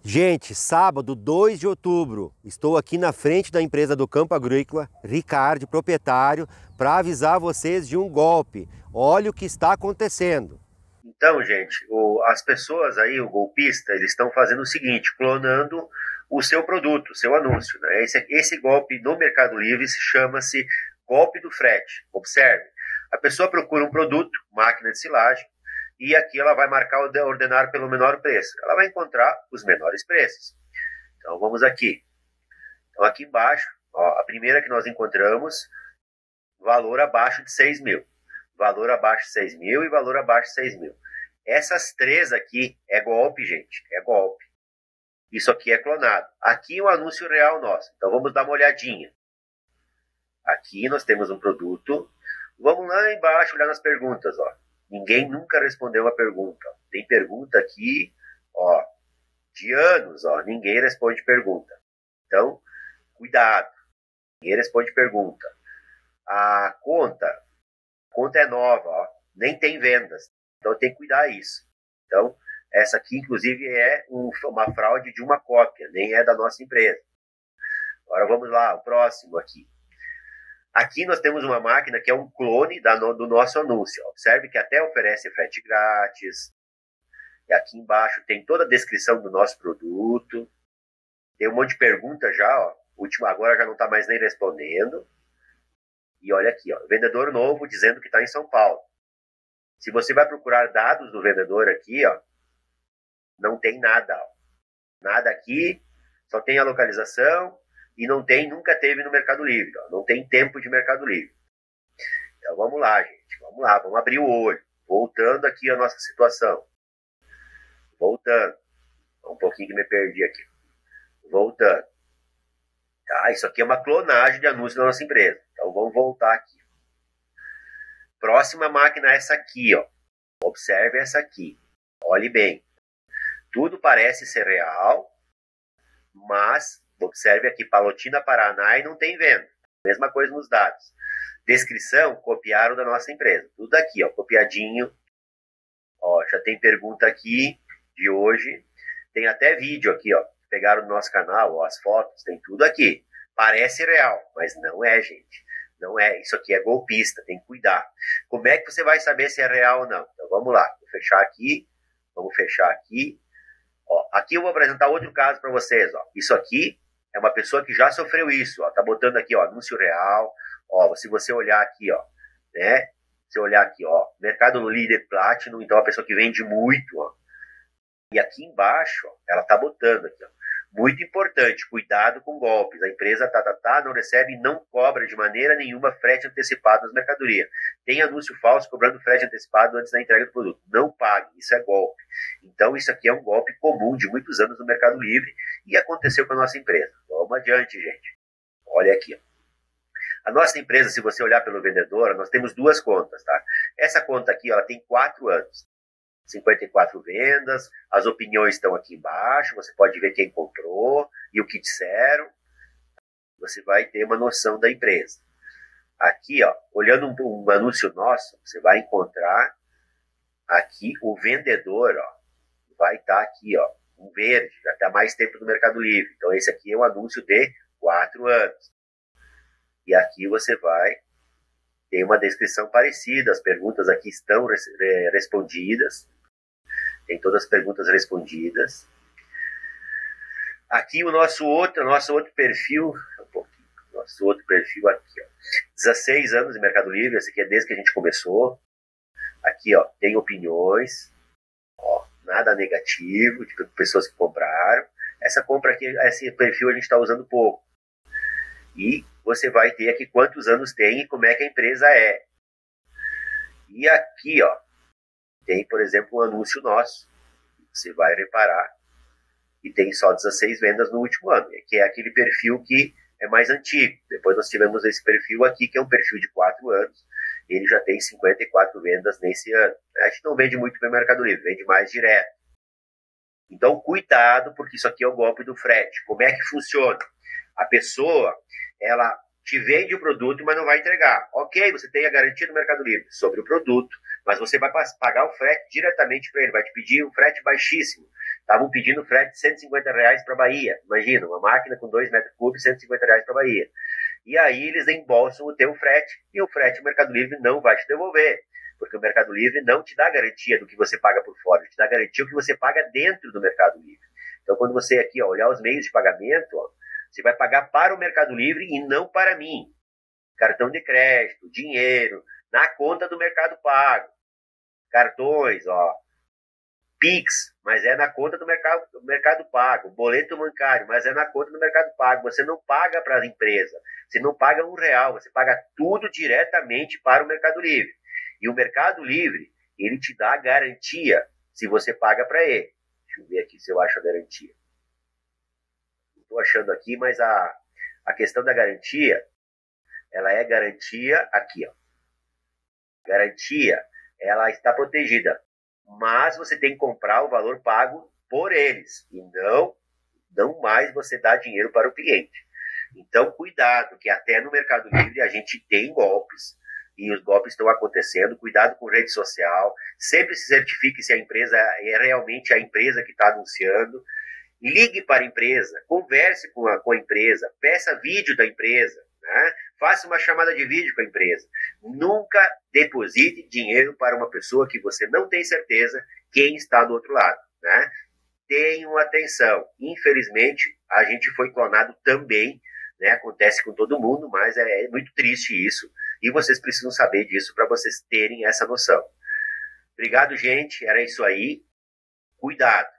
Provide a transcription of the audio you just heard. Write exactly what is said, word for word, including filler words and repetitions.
Gente, sábado, dois de outubro, estou aqui na frente da empresa do Campo Agrícola, Ricardo, proprietário, para avisar vocês de um golpe. Olha o que está acontecendo. Então, gente, o, as pessoas aí, o golpista, eles estão fazendo o seguinte, clonando o seu produto, o seu anúncio. Né? Esse, esse golpe no Mercado Livre se chama-se golpe do frete. Observe, a pessoa procura um produto, máquina de silagem, e aqui ela vai marcar ordenar pelo menor preço. Ela vai encontrar os menores preços. Então vamos aqui. Então aqui embaixo, ó, a primeira que nós encontramos, valor abaixo de seis mil. Valor abaixo de seis mil e valor abaixo de seis mil. Essas três aqui é golpe, gente. É golpe. Isso aqui é clonado. Aqui é o anúncio real nosso. Então vamos dar uma olhadinha. Aqui nós temos um produto. Vamos lá embaixo olhar nas perguntas, ó. Ninguém nunca respondeu a pergunta. Tem pergunta aqui, ó, de anos, ó. Ninguém responde pergunta. Então, cuidado. Ninguém responde pergunta. A conta, a conta é nova, ó. Nem tem vendas. Então tem que cuidar isso. Então, essa aqui, inclusive, é um, uma fraude de uma cópia. Nem é da nossa empresa. Agora vamos lá, o próximo aqui. Aqui nós temos uma máquina que é um clone da, do nosso anúncio. Observe que até oferece frete grátis. E aqui embaixo tem toda a descrição do nosso produto. Tem um monte de perguntas já. Ó. Última agora já não está mais nem respondendo. E olha aqui, ó, vendedor novo dizendo que está em São Paulo. Se você vai procurar dados do vendedor aqui, ó, não tem nada. Ó. Nada aqui, só tem a localização. E não tem, nunca teve no Mercado Livre. Ó. Não tem tempo de Mercado Livre. Então vamos lá, gente. Vamos lá, vamos abrir o olho. Voltando aqui a nossa situação. Voltando. Um pouquinho que me perdi aqui. Voltando. Tá, isso aqui é uma clonagem de anúncio da nossa empresa. Então vamos voltar aqui. Próxima máquina é essa aqui, ó. Observe essa aqui. Olhe bem. Tudo parece ser real, mas observe aqui, Palotina, Paraná, e não tem venda. Mesma coisa nos dados. Descrição, copiaram da nossa empresa. Tudo aqui, ó, copiadinho. Ó, já tem pergunta aqui de hoje. Tem até vídeo aqui, ó. Pegaram no nosso canal, ó, as fotos, tem tudo aqui. Parece real, mas não é, gente. Não é. Isso aqui é golpista, tem que cuidar. Como é que você vai saber se é real ou não? Então vamos lá. Vou fechar aqui. Vamos fechar aqui. Ó, aqui eu vou apresentar outro caso para vocês. Ó. Isso aqui é uma pessoa que já sofreu isso, ó. Tá botando aqui, ó, anúncio real. Ó, se você olhar aqui, ó, né? Se você olhar aqui, ó, mercado no líder Platinum, então é uma pessoa que vende muito, ó. E aqui embaixo, ó, ela tá botando aqui, ó. Muito importante, cuidado com golpes. A empresa tá, tá, tá, não recebe e não cobra de maneira nenhuma frete antecipado nas mercadorias. Tem anúncio falso cobrando frete antecipado antes da entrega do produto. Não pague, isso é golpe. Então isso aqui é um golpe comum de muitos anos no Mercado Livre e aconteceu com a nossa empresa. Vamos adiante, gente. Olha aqui, ó. A nossa empresa, se você olhar pelo vendedor, nós temos duas contas, tá? Essa conta aqui, ela tem quatro anos. cinquenta e quatro vendas, as opiniões estão aqui embaixo, você pode ver quem comprou e o que disseram. Você vai ter uma noção da empresa. Aqui, ó, olhando um, um anúncio nosso, você vai encontrar aqui o vendedor, ó, vai estar aqui, ó, um verde, já está mais tempo no Mercado Livre. Então esse aqui é um anúncio de quatro anos. E aqui você vai ter uma descrição parecida, as perguntas aqui estão res, é, respondidas. Tem todas as perguntas respondidas. Aqui o nosso outro, nosso outro perfil, um pouquinho, nosso outro perfil aqui, ó, dezesseis anos de Mercado Livre, esse aqui é desde que a gente começou. Aqui, ó, tem opiniões, ó, nada negativo, de pessoas que compraram. Essa compra aqui, esse perfil a gente está usando pouco. E você vai ter aqui quantos anos tem e como é que a empresa é. E aqui, ó, tem, por exemplo, um anúncio nosso. Você vai reparar que tem só dezesseis vendas no último ano, que é aquele perfil que é mais antigo. Depois nós tivemos esse perfil aqui, que é um perfil de quatro anos. Ele já tem cinquenta e quatro vendas nesse ano. A gente não vende muito pelo Mercado Livre, vende mais direto. Então, cuidado, porque isso aqui é o golpe do frete. Como é que funciona? A pessoa, ela te vende o produto, mas não vai entregar. Ok, você tem a garantia do Mercado Livre sobre o produto, mas você vai pagar o frete diretamente para ele, vai te pedir um frete baixíssimo. estavam pedindo frete de cento e cinquenta reais para a Bahia. Imagina, uma máquina com dois metros cúbicos, cento e cinquenta reais para a Bahia. E aí eles embolsam o teu frete, e o frete o Mercado Livre não vai te devolver, porque o Mercado Livre não te dá garantia do que você paga por fora, te dá garantia do que você paga dentro do Mercado Livre. Então, quando você aqui ó, olhar os meios de pagamento, ó, você vai pagar para o Mercado Livre e não para mim. Cartão de crédito, dinheiro, na conta do Mercado Pago. Cartões, ó, Pix, mas é na conta do mercado, do mercado Pago. Boleto bancário, mas é na conta do Mercado Pago. Você não paga para a empresa. Você não paga um real. Você paga tudo diretamente para o Mercado Livre. E o Mercado Livre, ele te dá a garantia se você paga para ele. Deixa eu ver aqui se eu acho a garantia. Não estou achando aqui, mas a, a questão da garantia, ela é garantia aqui, ó. Garantia, ela está protegida. Mas você tem que comprar o valor pago por eles, e não, não mais você dá dinheiro para o cliente. Então, cuidado, que até no Mercado Livre a gente tem golpes, e os golpes estão acontecendo. Cuidado com rede social, sempre se certifique se a empresa é realmente a empresa que está anunciando. Ligue para a empresa, converse com a, com a empresa, peça vídeo da empresa, né? Faça uma chamada de vídeo com a empresa. Nunca deposite dinheiro para uma pessoa que você não tem certeza quem está do outro lado, né? Tenham atenção. Infelizmente, a gente foi clonado também, né? Acontece com todo mundo, mas é, é muito triste isso. E vocês precisam saber disso para vocês terem essa noção. Obrigado, gente. Era isso aí. Cuidado.